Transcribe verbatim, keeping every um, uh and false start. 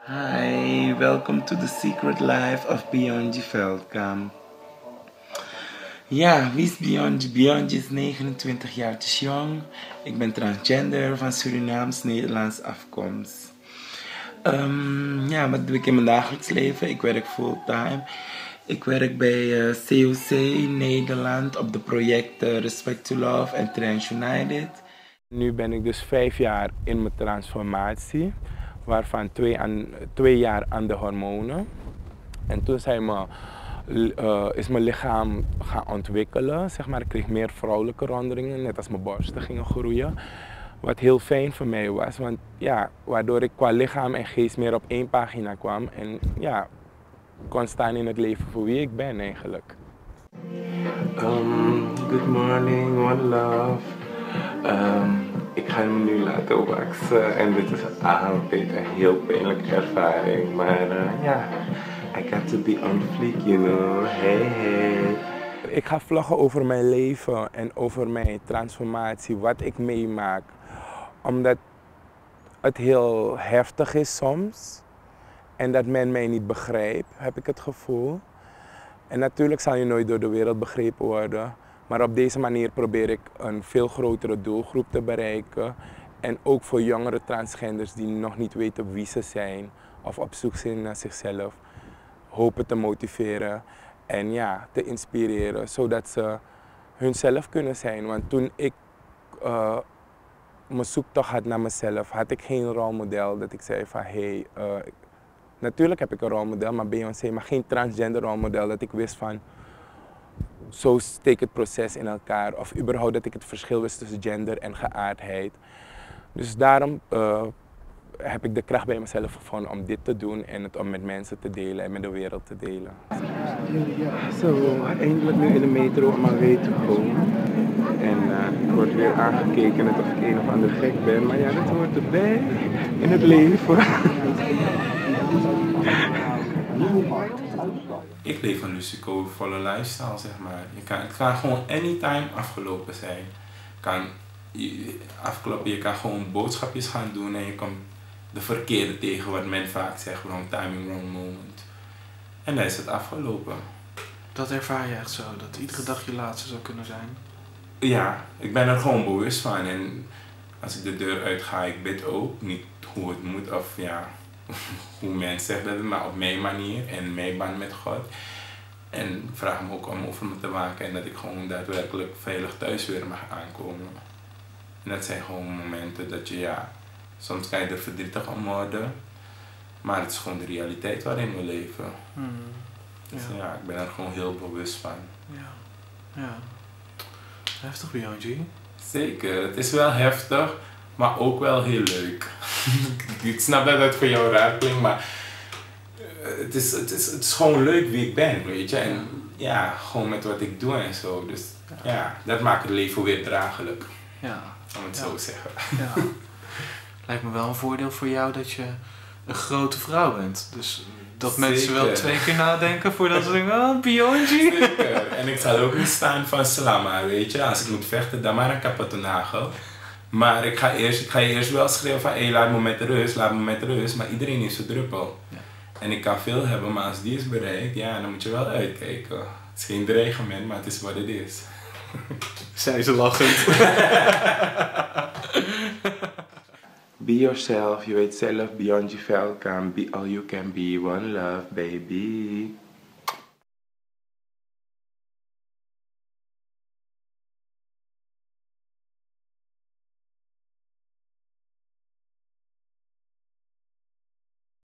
Hi, welcome to the secret life of Beyondje Veldkamp. Ja, wie is Beyondje? Beyondje is negenentwintig jaar te jong. Ik ben transgender van Surinaams-Nederlands afkomst. Um, ja, wat doe ik in mijn dagelijks leven? Ik werk fulltime. Ik werk bij uh, C O C Nederland op de projecten Respect to Love en Trans United. Nu ben ik dus vijf jaar in mijn transformatie, waarvan twee, aan, twee jaar aan de hormonen. En toen zijn me, uh, is mijn lichaam gaan ontwikkelen, zeg maar. Ik kreeg meer vrouwelijke rondingen, net als mijn borsten gingen groeien. Wat heel fijn voor mij was, want ja, waardoor ik qua lichaam en geest meer op één pagina kwam en ja, kon staan in het leven voor wie ik ben eigenlijk. Um, good morning, one love. Um, ik ga hem nu laten waxen en dit is altijd een heel pijnlijke ervaring, maar uh, ja, I got to be on fleek, you know, hey hey. Ik ga vloggen over mijn leven en over mijn transformatie, wat ik meemaak, omdat het heel heftig is soms en dat men mij niet begrijpt, heb ik het gevoel. En natuurlijk zal je nooit door de wereld begrepen worden. Maar op deze manier probeer ik een veel grotere doelgroep te bereiken. En ook voor jongere transgenders die nog niet weten wie ze zijn of op zoek zijn naar zichzelf, hopen te motiveren en ja, te inspireren, zodat ze hunzelf kunnen zijn. Want toen ik uh, mijn zoektocht had naar mezelf, had ik geen rolmodel dat ik zei van hé, hey, uh, natuurlijk heb ik een rolmodel, maar Beyoncé, maar geen transgender rolmodel dat ik wist van zo steekt het proces in elkaar of überhaupt dat ik het verschil wist tussen gender en geaardheid. Dus daarom uh, heb ik de kracht bij mezelf gevonden om dit te doen en het om met mensen te delen en met de wereld te delen. Zo, eindelijk nu in de metro om mijn way te komen. En uh, ik word weer aangekeken net of ik een of ander gek ben, maar ja, dat hoort erbij in het leven. Ik leef een risicovolle lifestyle, zeg maar. Je kan, het kan gewoon anytime afgelopen zijn. Kan, je, afkloppen, je kan gewoon boodschapjes gaan doen en je komt de verkeerde tegen, wat men vaak zegt, wrong timing, wrong moment. En dan is het afgelopen. Dat ervaar je echt zo, dat iedere dag je laatste zou kunnen zijn? Ja, ik ben er gewoon bewust van en als ik de deur uit ga, ik bid ook niet hoe het moet of ja, hoe mensen zeggen dat, maar op mijn manier en mijn band met God. En ik vraag me ook om over me te waken en dat ik gewoon daadwerkelijk veilig thuis weer mag aankomen. En dat zijn gewoon momenten dat je, ja, soms kan je er verdrietig om worden, maar het is gewoon de realiteit waarin we leven. Hmm. Ja. Dus ja, ik ben er gewoon heel bewust van. Ja, ja. Heftig, Beyondje. Zeker, het is wel heftig, maar ook wel heel leuk. Ik snap dat het voor jou raar klinkt, maar het is, het, is, het is gewoon leuk wie ik ben, weet je. En ja, gewoon met wat ik doe en zo. Dus ja, ja dat maakt het leven weer draaglijk. Ja. Om het ja. zo te zeggen. Ja. Lijkt me wel een voordeel voor jou dat je een grote vrouw bent. Dus dat Zeker. Mensen wel twee keer nadenken voordat ze denken, oh, Beyondje. Zeker. En ik zal ook niet staan van slama, weet je. Als ik moet vechten, dan maar een kapotte nagel. Maar ik ga, eerst, ik ga je eerst wel schreeuwen van, hé, hey, laat me met rust, laat me met rust. Maar iedereen is zijn druppel. Ja. En ik kan veel hebben, maar als die is bereikt, ja, dan moet je wel uitkijken. Het is geen dreigement, maar het is wat het is. Zei ze lachend. Be yourself, je weet zelf, Beyondje Veldkamp, be all you can be, one love, baby.